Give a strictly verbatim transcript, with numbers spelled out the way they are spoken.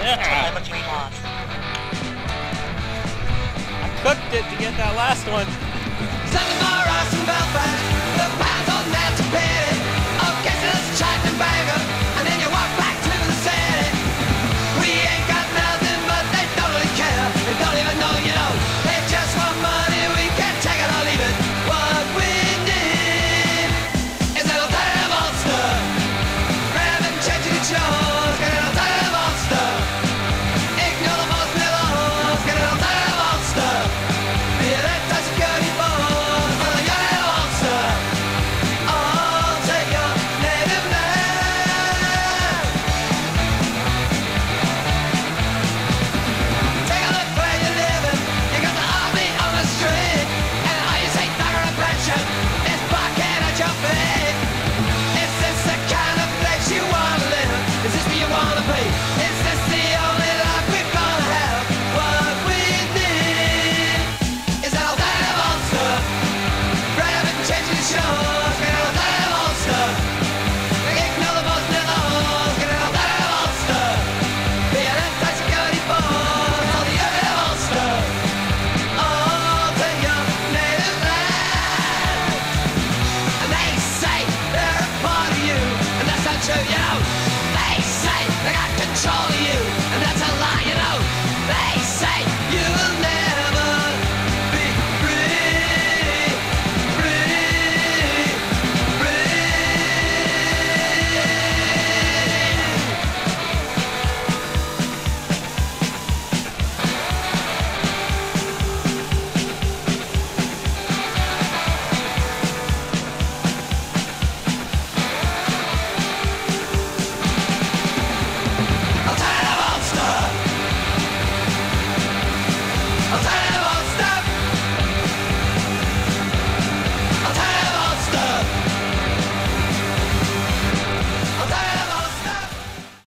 MultiGP lost. I cooked it to get that last one. And then you walk back to the city. We ain't got nothing, but they don't really care. They don't even know, you know. They just want money. We can take it or leave it. What we need is an alternative monster. Rather than changing its yours, get an alternative monster. Ignore the most laws, get an alternative monster. Be an anti-security force for the young monster. Oh, take your native land. Take a look where you're living. You got the army on the street, and all you say thunder and pressure is barking at your feet. Is this the kind of place you wanna live? Is this where you wanna be? Is this the only life we're gonna have? What we need is an alternative monster. Rather than changing the shores, get an alternative monster. Ignore the most laws, get an alternative monster. Be an anti-security force for the other monster. Oh, to your native land. And they say they're a part of you, and that's not true, you know. They say they got control of you.